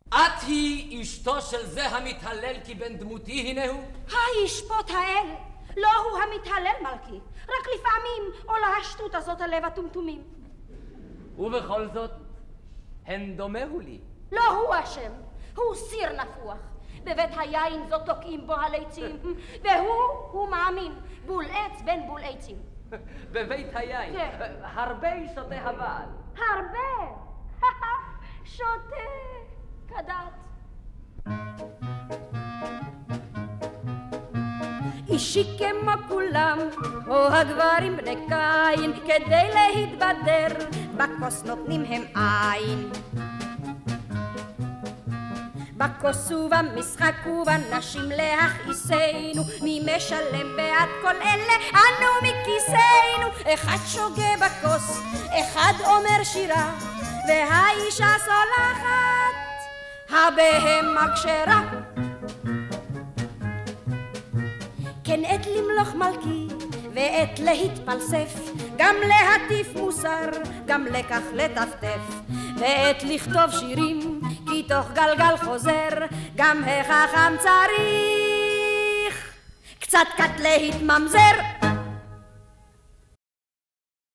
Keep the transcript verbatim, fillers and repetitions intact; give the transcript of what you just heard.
את היא אשתו של זה המתהלל כי בן דמותי הנה הוא? הישפוט האל, לא הוא המתהלל מלכי, רק לפעמים עולה השטות הזאת על לב הטומטומים. ובכל זאת, הן דומהו לי. לא הוא אשם, הוא סיר נפוח. בבית היין זאת תוקעים בו הליצים, והוא, הוא מאמין, בול עץ בין בול עצים. בבית היין? כן. הרבה שותה הבעל. הרבה. שותה כדת. אישי כמו כולם, או הגברים בני קין, כדי להתבדר, בכוס נותנים הם עין. בכוס ובמשחק ובנשים להכעיסנו, מי משלם בעד כל אלה? אנו מכיסנו. אחד שוגה בכוס, אחד אומר שירה, והאישה סולחת, הבהמה כשרה. כן עת למלוך מלכי ועת להתפלסף, גם להטיף מוסר, גם לכך לטפטף, ועת לכתוב שירים כי תוך גלגל חוזר, גם החכם צריך קצת קט להתממזר.